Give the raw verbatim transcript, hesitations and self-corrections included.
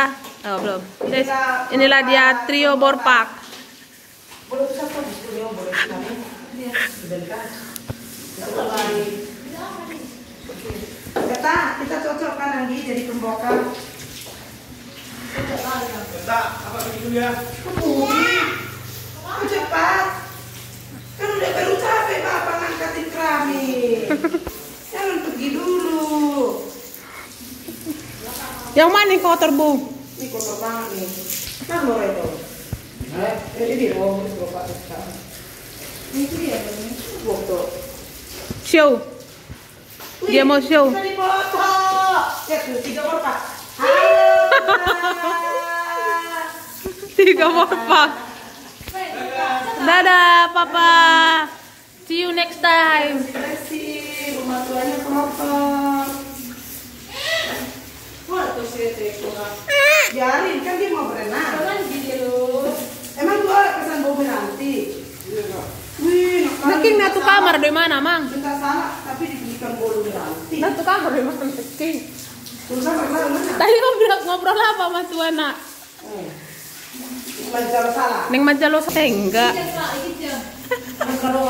Oh, belum. Guys, inilah dia trio Borpak. Boleh bisa kok di studio, boleh sekali. Sebentar. Kata, kita cocokkan lagi jadi pembokar. Kata, apa begitu ya? Kebumi. Kok cepat? Kan udah baru capek Bapak ngangkatin keramik. Jangan pergi dulu. Yang mana nih kotor, Bu? Ini kotor banget nih. Kan lo itu. Eh, ini di bawah ini Bapak sekarang. Ini dia ini. Foto. Show. Dia mau show. Kita dipoto. Ya tuh tiga Bapak. Halo. Tiga Borpak. Dadah, Papa. See you next time. Terima kasih. Rumah tuanya kotor. Wah, tuh sih kurang. Biarin kan dia mau berenang. Jangan gitu. Emang gua kesan bau nanti. Wih, Naking na tu kamar di mana, Mang? Bentar salah, tapi dibelikan bolu nanti. Na tu kamar di mana, Naking? Terus apa mana? Tadi ngobrol ngobrol apa Mas Wana? Lancar salah. Neng Majalo enggak. Kalau